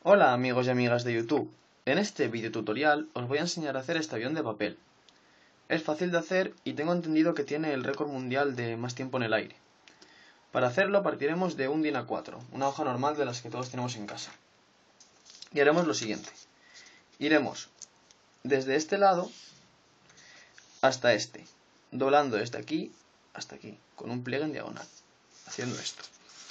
Hola amigos y amigas de YouTube. En este video tutorial os voy a enseñar a hacer este avión de papel. Es fácil de hacer y tengo entendido que tiene el récord mundial de más tiempo en el aire. Para hacerlo partiremos de un DIN A4, una hoja normal de las que todos tenemos en casa. Y haremos lo siguiente. Iremos desde este lado hasta este, doblando desde aquí hasta aquí, con un pliegue en diagonal, haciendo esto.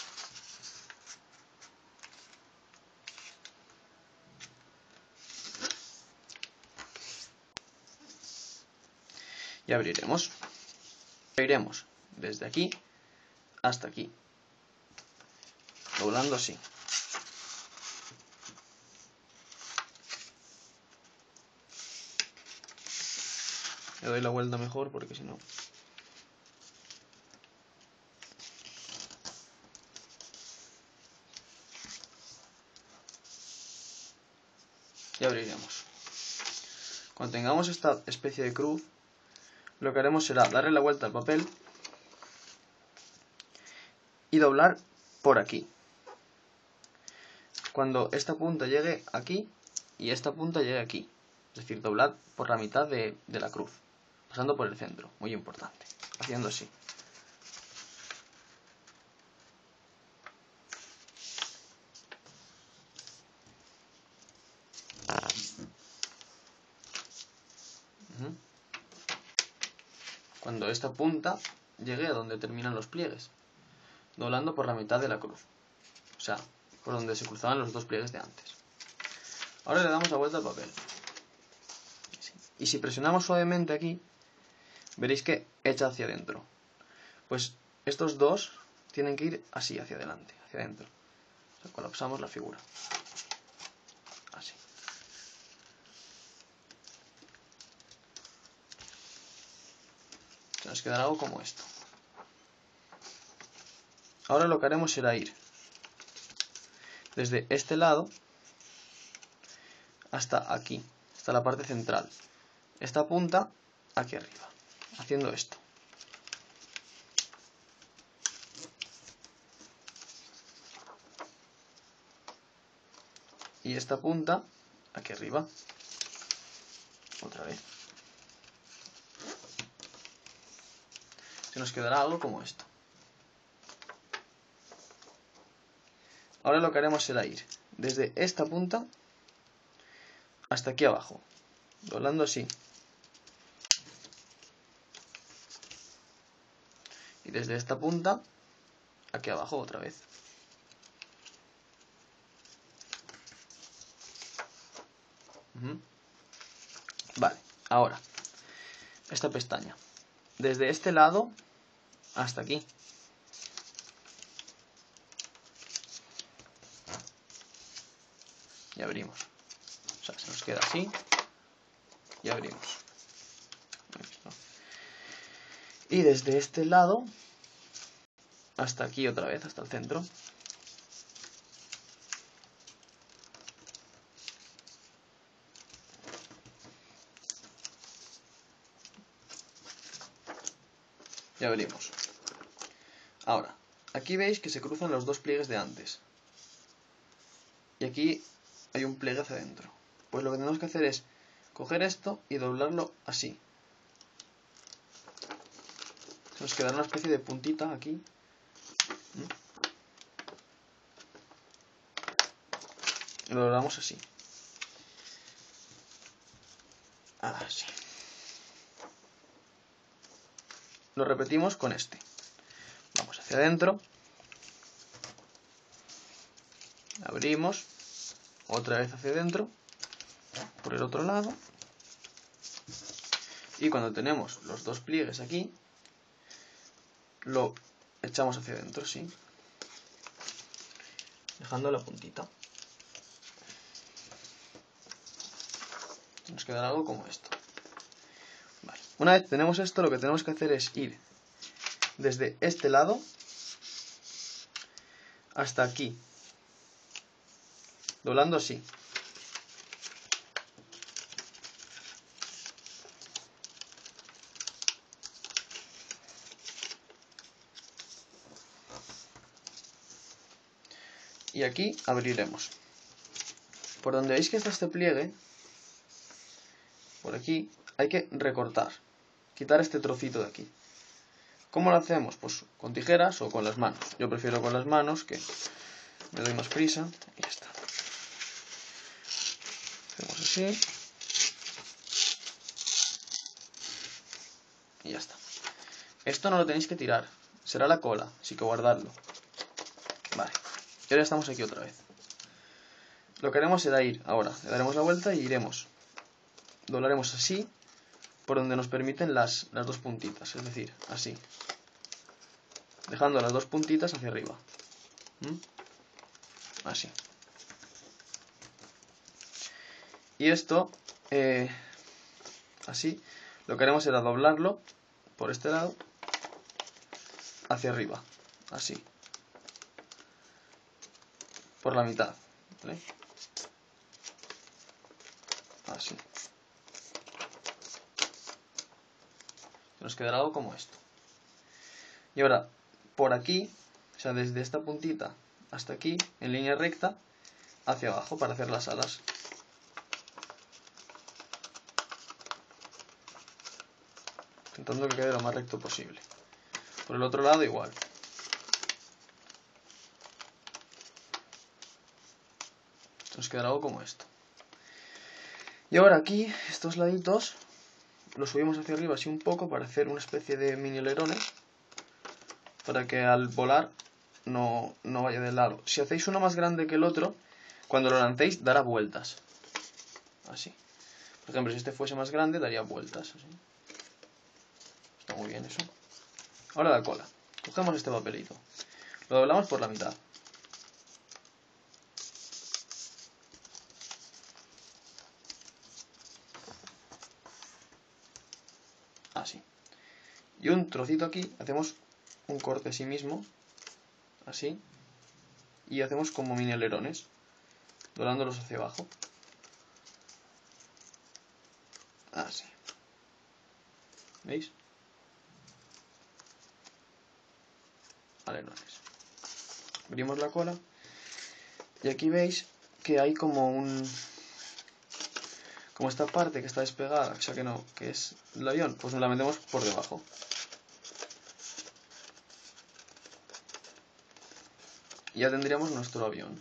Y abriremos. Iremos desde aquí hasta aquí, doblando así. Le doy la vuelta mejor porque si no... Y abriremos. Cuando tengamos esta especie de cruz, lo que haremos será darle la vuelta al papel y doblar por aquí. Cuando esta punta llegue aquí y esta punta llegue aquí. Es decir, doblar por la mitad de la cruz, pasando por el centro, muy importante, haciendo así. Cuando esta punta llegue a donde terminan los pliegues, doblando por la mitad de la cruz, o sea, por donde se cruzaban los dos pliegues de antes. Ahora le damos la vuelta al papel. Y si presionamos suavemente aquí, veréis que echa hacia adentro. Pues estos dos tienen que ir así, hacia adelante, hacia adentro. O sea, colapsamos la figura. Así. Se nos quedará algo como esto. Ahora lo que haremos será ir desde este lado hasta aquí, hasta la parte central. Esta punta aquí arriba, haciendo esto. Y esta punta aquí arriba. Otra vez. Se nos quedará algo como esto. Ahora lo que haremos será ir desde esta punta hasta aquí abajo, doblando así. Y desde esta punta aquí abajo otra vez. Vale, ahora esta pestaña. Desde este lado hasta aquí. Y abrimos. O sea, se nos queda así. Y abrimos. Y desde este lado hasta aquí otra vez, hasta el centro. Y abrimos. Ahora, aquí veis que se cruzan los dos pliegues de antes. Y aquí hay un pliegue hacia adentro. Pues lo que tenemos que hacer es coger esto y doblarlo así. Se nos quedará una especie de puntita aquí. Y lo doblamos así. Así. Lo repetimos con este. Vamos hacia adentro. Abrimos. Otra vez hacia adentro. Por el otro lado. Y cuando tenemos los dos pliegues aquí, lo echamos hacia adentro, sí. Dejando la puntita. Nos quedará algo como esto. Vale. Una vez tenemos esto, lo que tenemos que hacer es ir desde este lado hasta aquí, doblando así. Y aquí abriremos. por donde veis que está este pliegue, por aquí, hay que recortar, quitar este trocito de aquí. ¿Cómo lo hacemos? Pues con tijeras o con las manos. Yo prefiero con las manos, que me doy más prisa, y ya está. Hacemos así. Y ya está. Esto no lo tenéis que tirar, será la cola, así que guardadlo. Vale, y ahora estamos aquí otra vez. Lo que haremos será ir ahora, le daremos la vuelta y iremos. Doblaremos así, por donde nos permiten las dos puntitas, es decir, así. Dejando las dos puntitas hacia arriba. Así. Y esto, así, lo que haremos será doblarlo por este lado hacia arriba, así. Por la mitad, ¿vale? Así. Nos quedará algo como esto. Y ahora, por aquí, o sea, desde esta puntita hasta aquí, en línea recta, hacia abajo para hacer las alas. Intentando que quede lo más recto posible. Por el otro lado igual. Nos quedará algo como esto. Y ahora aquí, estos laditos, los subimos hacia arriba así un poco para hacer una especie de mini alerones. Para que al volar no vaya de lado. Si hacéis uno más grande que el otro, cuando lo lancéis dará vueltas. Así. Por ejemplo, si este fuese más grande, daría vueltas. Así. Está muy bien eso. Ahora la cola. Cogemos este papelito. Lo doblamos por la mitad. Así. Y un trocito aquí, hacemos un corte así mismo. Así. Y hacemos como mini alerones. Doblándolos hacia abajo. Así. ¿Veis? Alerones. Abrimos la cola. Y aquí veis que hay como como esta parte que está despegada, o sea que no, que es el avión, pues nos la metemos por debajo. Y ya tendríamos nuestro avión.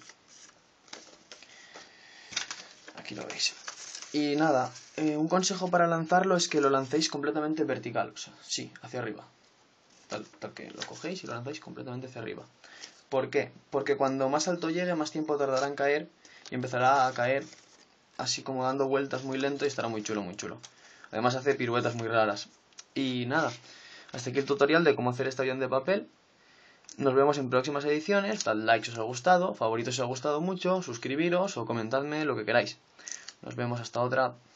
Aquí lo veis. Y nada, un consejo para lanzarlo es que lo lancéis completamente vertical, o sea, sí, hacia arriba. Tal que lo cogéis y lo lanzáis completamente hacia arriba. ¿Por qué? Porque cuando más alto llegue, más tiempo tardará en caer y empezará a caer así como dando vueltas muy lento y estará muy chulo, muy chulo. Además hace piruetas muy raras. Y nada, hasta aquí el tutorial de cómo hacer este avión de papel. Nos vemos en próximas ediciones, dad like si os ha gustado, favoritos si os ha gustado mucho, suscribiros o comentadme lo que queráis. Nos vemos hasta otra.